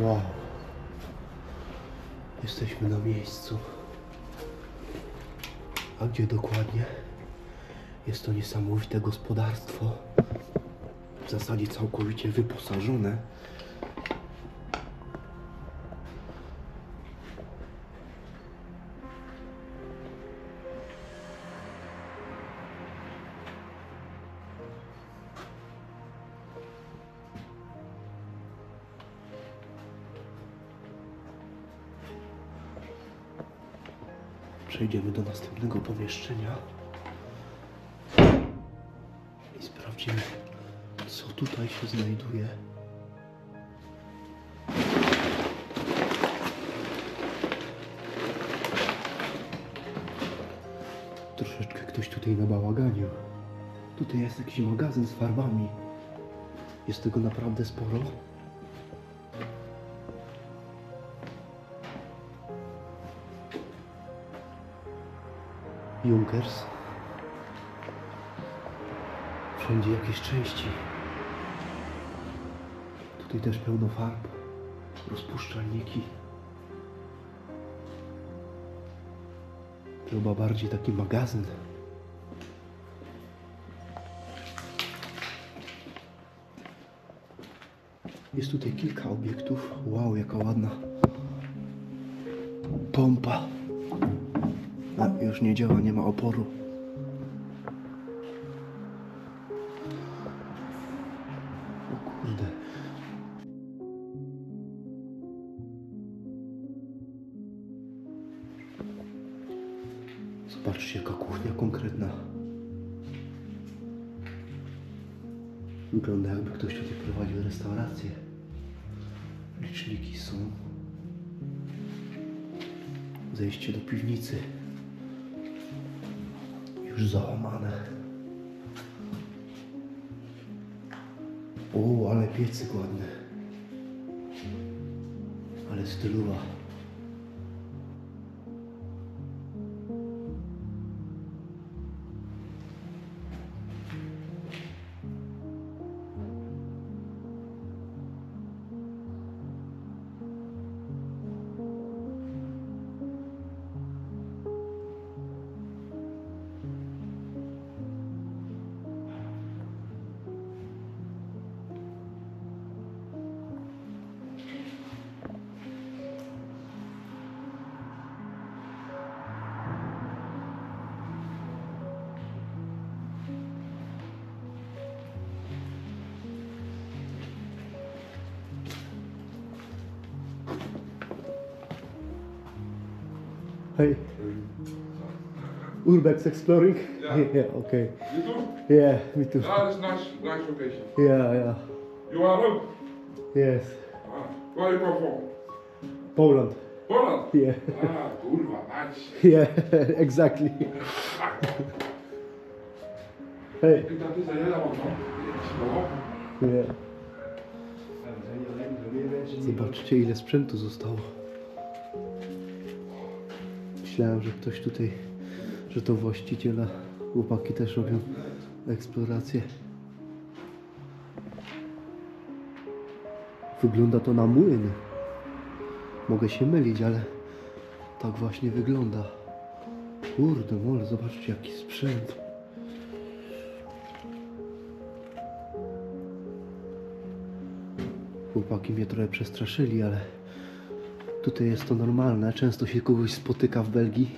Wow. Jesteśmy na miejscu. A gdzie dokładnie? Jest to niesamowite gospodarstwo. W zasadzie całkowicie wyposażone. Przejdziemy do następnego pomieszczenia i sprawdzimy, co tutaj się znajduje. Troszeczkę ktoś tutaj nabałaganił. Tutaj jest jakiś magazyn z farbami. Jest tego naprawdę sporo. Junkers. Wszędzie jakieś części. Tutaj też pełno farb. Rozpuszczalniki. To chyba bardziej taki magazyn. Jest tutaj kilka obiektów. Wow, jaka ładna pompa. A, już nie działa, nie ma oporu. O kurde. Zobaczcie, jaka kuchnia konkretna. Wygląda, jakby ktoś tutaj prowadził restaurację. Liczniki są. Zejście do piwnicy. Już załamane. O, ale piecyk ładny. Ale stylowa. Hey, Urbex exploring? Yeah. Yeah, okay. You too? Yeah, me too. Yeah, it's nice location. Yeah. You are home? Yes. Where you come from? Poland. Poland? Yeah. Kurwa, nice. Yeah, exactly. Hey. Dat is een hele Yeah. Zobaczcie, ile sprzętu zostało. Myślałem, że ktoś tutaj, że to właściciela. Chłopaki też robią eksplorację. Wygląda to na młyn. Mogę się mylić, ale tak właśnie wygląda. Kurde mole, zobaczcie jaki sprzęt. Chłopaki mnie trochę przestraszyli, ale tutaj jest to normalne. Często się kogoś spotyka w Belgii.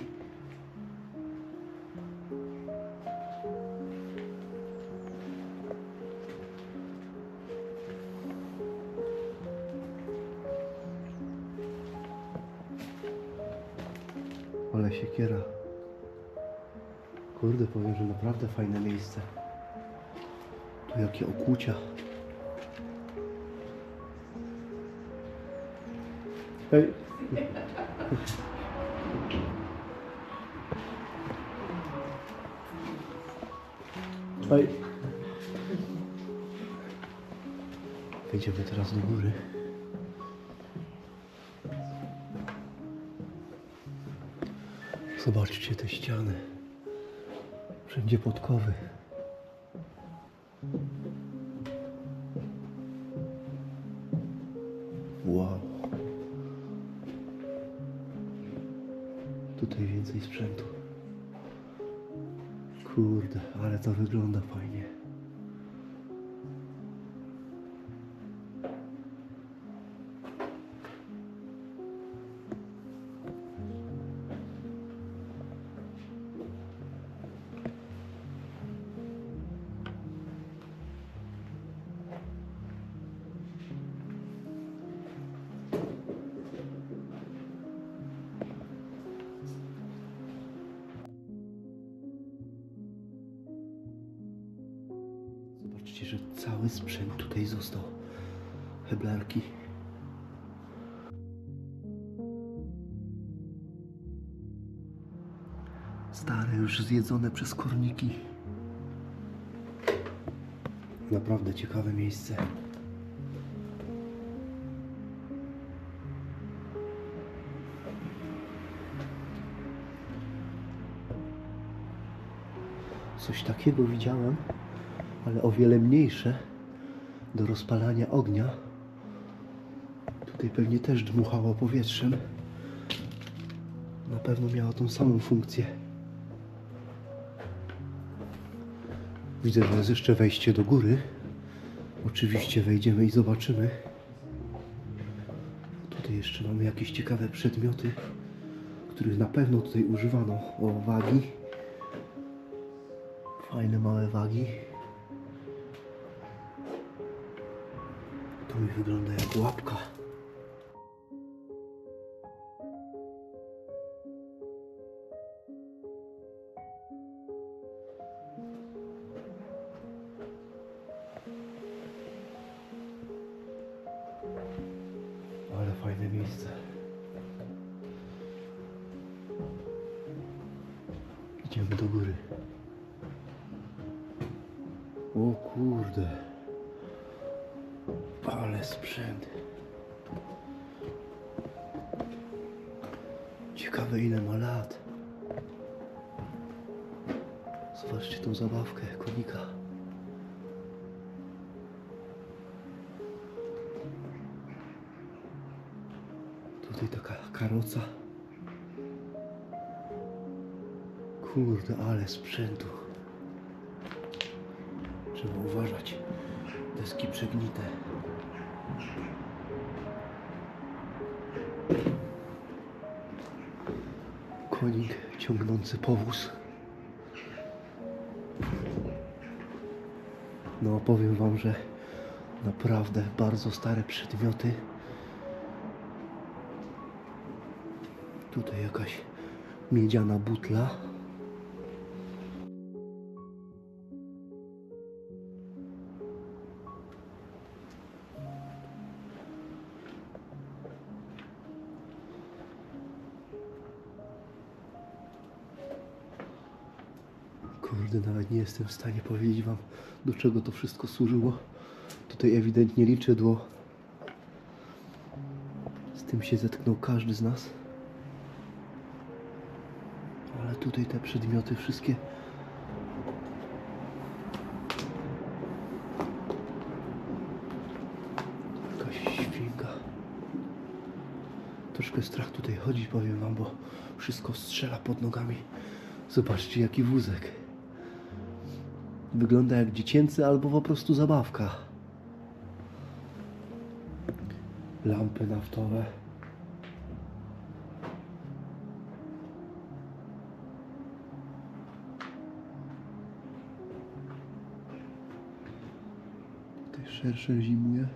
Ale siekiera. Kurde, powiem, że naprawdę fajne miejsce. Tu jakie okucia. Hej. Hej. Wejdziemy teraz do góry. Zobaczcie te ściany. Wszędzie podkowy. Wow. Tutaj więcej sprzętu. Kurde, ale to wygląda fajnie. Zobaczcie, że cały sprzęt tutaj został. Heblarki. Stare, już zjedzone przez korniki. Naprawdę ciekawe miejsce. Coś takiego widziałem, ale o wiele mniejsze, do rozpalania ognia. Tutaj pewnie też dmuchało powietrzem. Na pewno miało tą samą funkcję. Widzę, że jest jeszcze wejście do góry. Oczywiście wejdziemy i zobaczymy. Tutaj jeszcze mamy jakieś ciekawe przedmioty, których na pewno tutaj używano. O, wagi. Fajne małe wagi. To mi wygląda jak łapka. Ale fajne miejsce. Idziemy do góry. O kurde. Ale sprzęt. Ciekawe, ile ma lat. Zobaczcie tą zabawkę konika. Tutaj taka karoca. Kurde, ale sprzętu. Trzeba uważać. Deski przegnite. Konik ciągnący powóz. No, powiem wam, że naprawdę bardzo stare przedmioty. Tutaj jakaś miedziana butla. Kurde, nawet nie jestem w stanie powiedzieć wam, do czego to wszystko służyło. Tutaj ewidentnie liczydło. Z tym się zetknął każdy z nas. Ale tutaj te przedmioty wszystkie jakaś świnka. Troszkę strach tutaj chodzi, powiem wam, bo wszystko strzela pod nogami. Zobaczcie, jaki wózek. Wygląda jak dziecięcy albo po prostu zabawka. Lampy naftowe. Tutaj szersze zimuje.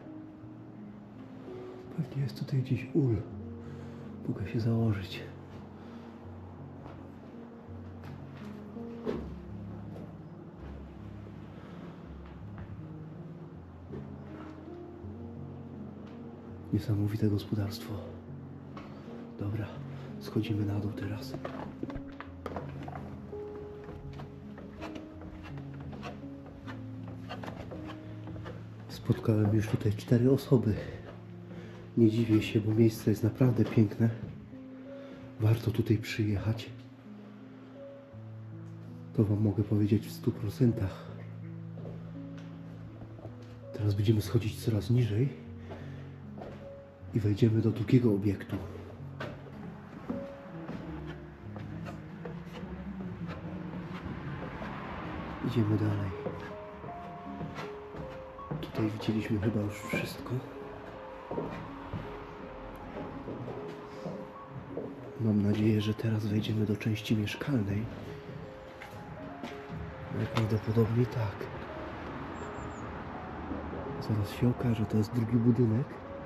Pewnie jest tutaj gdzieś ul. Mogę się założyć. Niesamowite gospodarstwo. Dobra, schodzimy na dół teraz. Spotkałem już tutaj 4 osoby. Nie dziwię się, bo miejsce jest naprawdę piękne. Warto tutaj przyjechać. To wam mogę powiedzieć w 100%. Teraz będziemy schodzić coraz niżej i wejdziemy do drugiego obiektu. Idziemy dalej. Tutaj widzieliśmy chyba już wszystko. Mam nadzieję, że teraz wejdziemy do części mieszkalnej. Najprawdopodobniej tak. Zaraz się okaże, to jest drugi budynek.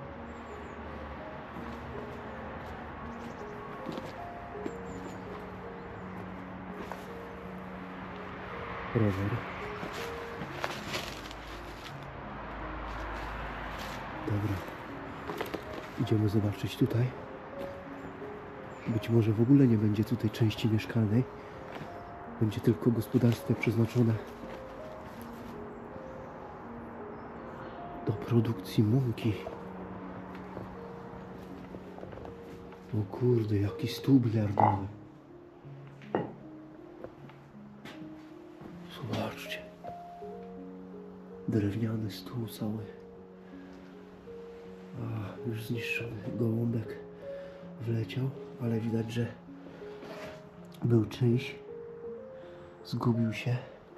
Rower. Dobra. Idziemy zobaczyć tutaj. Być może w ogóle nie będzie tutaj części mieszkalnej. Będzie tylko gospodarstwo przeznaczone do produkcji mąki. O kurde, jaki stół biliardowy. Zobaczcie. Drewniany stół cały. A, już zniszczony. Gołąbek wleciał, ale widać, że był czyjś. Zgubił się.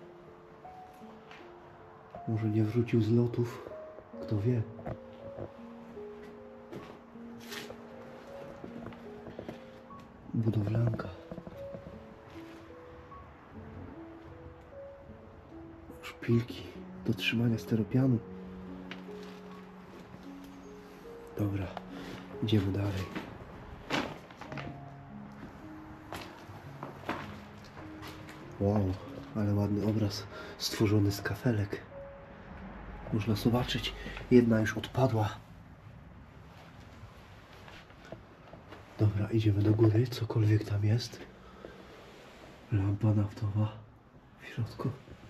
Może nie wrócił z lotów. Kto wie. Budowlanka. Szpilki do trzymania steropianu. Dobra, idziemy dalej. Wow, ale ładny obraz stworzony z kafelek. Można zobaczyć, jedna już odpadła. Dobra, idziemy do góry, cokolwiek tam jest. Lampa naftowa w środku.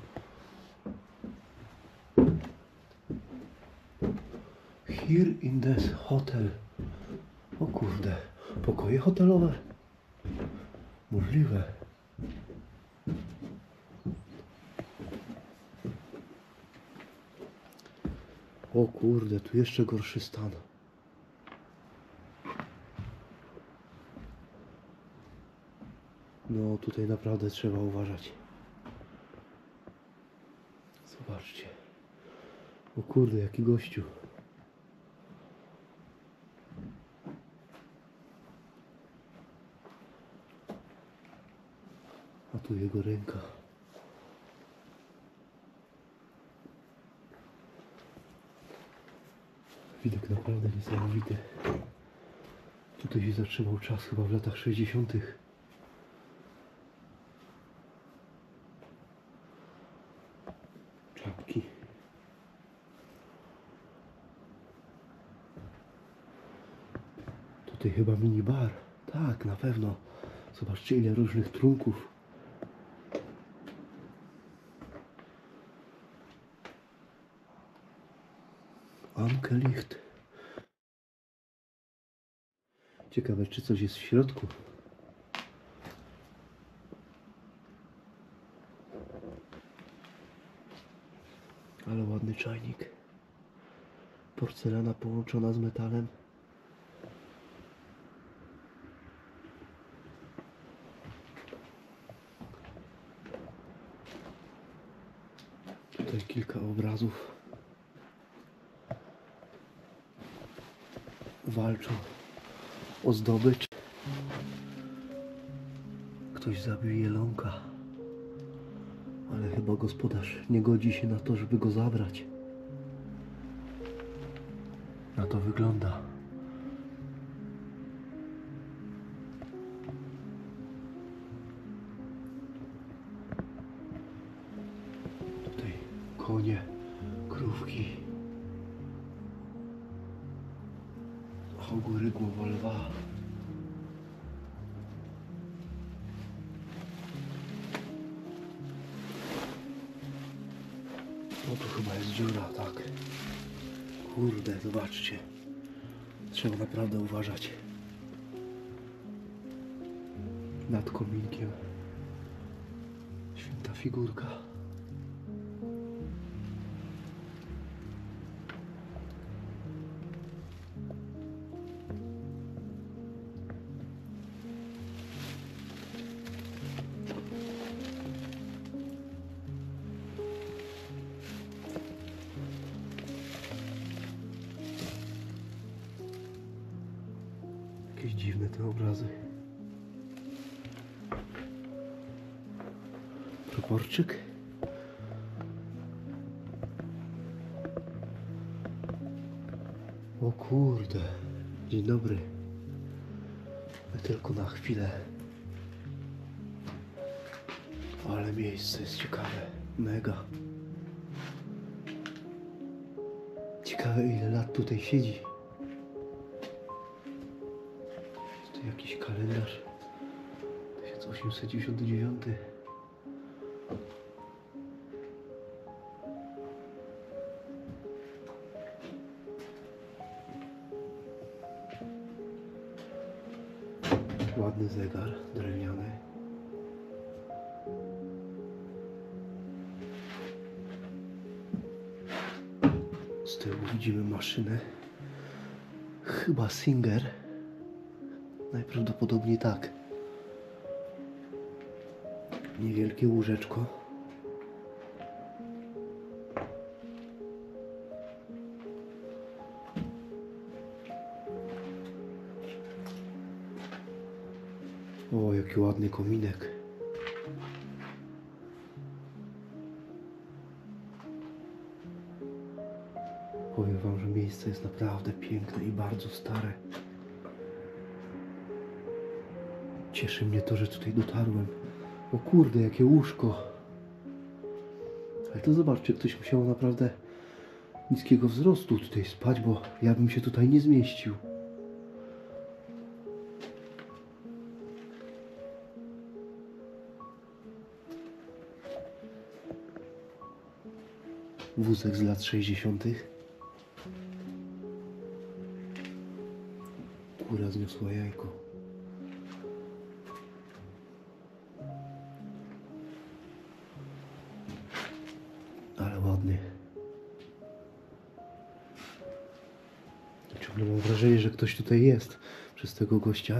Here in this hotel. O kurde, pokoje hotelowe. Możliwe. O kurde, tu jeszcze gorszy stan. No tutaj naprawdę trzeba uważać. Zobaczcie. O kurde, jaki gościu. A tu jego ręka. Widok naprawdę niesamowity. Tutaj się zatrzymał czas chyba w latach 60. Czapki. Tutaj chyba minibar. Tak, na pewno. Zobaczcie, ile różnych trunków. Anke-Licht. Ciekawe, czy coś jest w środku. Ale ładny czajnik. Porcelana połączona z metalem. Tutaj kilka obrazów. Walczą o zdobycz. Ktoś zabił jelonka, ale chyba gospodarz nie godzi się na to, żeby go zabrać. Na to wygląda. Tutaj konie, krówki. Ogóry, głowa lwa. No tu chyba jest dziura, tak. Kurde, zobaczcie. Trzeba naprawdę uważać. Nad kominkiem. Święta figurka. Jakieś dziwne te obrazy. Proporczyk. O kurde. Dzień dobry. Tylko na chwilę. Ale miejsce jest ciekawe. Mega. Ciekawe, ile lat tutaj siedzi. To jakiś kalendarz. 1899. Ładny zegar drewniany. Z tyłu widzimy maszynę. Chyba Singer. Najprawdopodobniej tak. Niewielkie łóżeczko. O, jaki ładny kominek. Powiem wam, że miejsce jest naprawdę piękne i bardzo stare. Cieszy mnie to, że tutaj dotarłem. O kurde, jakie łóżko. Ale to zobaczcie, ktoś musiał naprawdę niskiego wzrostu tutaj spać, bo ja bym się tutaj nie zmieścił. Wózek z lat 60. Kura zniosła jajko. Ale ładny. Ciągle mam wrażenie, że ktoś tutaj jest przez tego gościa.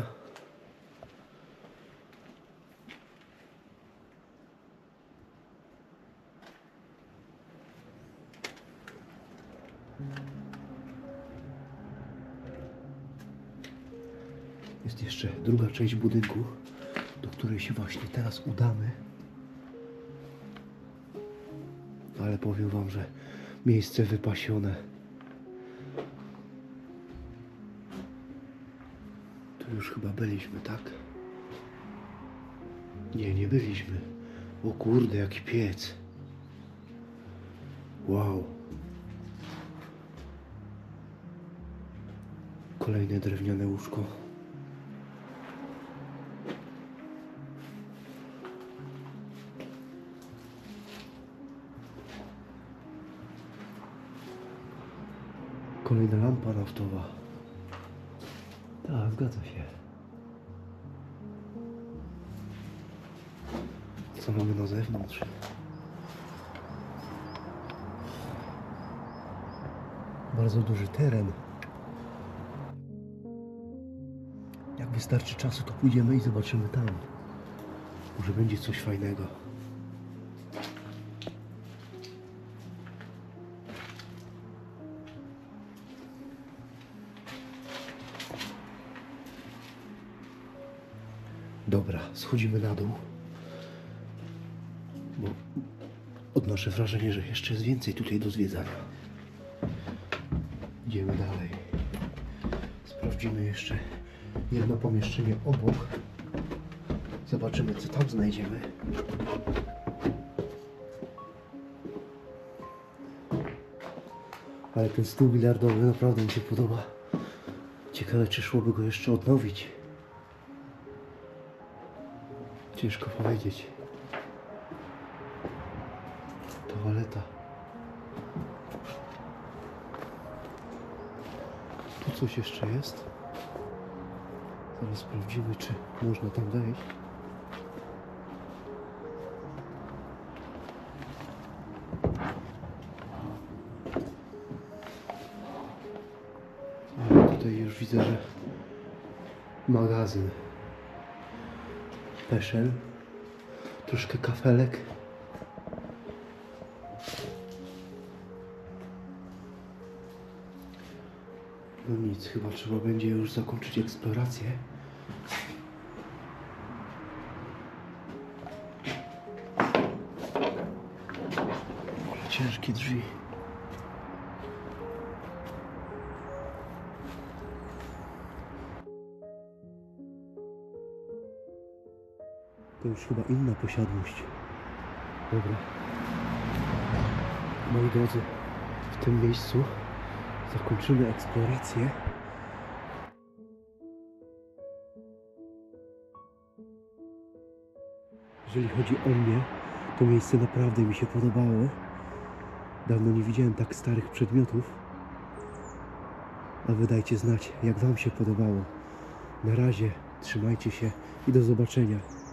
Jest jeszcze druga część budynku, do której się właśnie teraz udamy. Ale powiem wam, że miejsce wypasione. Tu już chyba byliśmy, tak? Nie, nie byliśmy. O kurde, jaki piec. Wow. Kolejne drewniane łóżko. Kolejna lampa naftowa. Tak, zgadza się. Co mamy na zewnątrz? Bardzo duży teren. Jak wystarczy czasu, to pójdziemy i zobaczymy tam. Może będzie coś fajnego. Dobra, schodzimy na dół, bo odnoszę wrażenie, że jeszcze jest więcej tutaj do zwiedzania. Idziemy dalej. Sprawdzimy jeszcze jedno pomieszczenie obok. Zobaczymy, co tam znajdziemy. Ale ten stół bilardowy naprawdę mi się podoba. Ciekawe, czy szłoby go jeszcze odnowić. Ciężko powiedzieć. Toaleta. Tu coś jeszcze jest. Zaraz sprawdzimy, czy można tam wejść. Ale tutaj już widzę, że magazyn. Peszel. Troszkę kafelek. No nic. nic, chyba trzeba będzie już zakończyć eksplorację. Ciężkie drzwi. To już chyba inna posiadłość. Dobra. Moi drodzy, w tym miejscu zakończymy eksplorację. Jeżeli chodzi o mnie, to miejsce naprawdę mi się podobało. Dawno nie widziałem tak starych przedmiotów. A wy dajcie znać, jak wam się podobało. Na razie, trzymajcie się i do zobaczenia.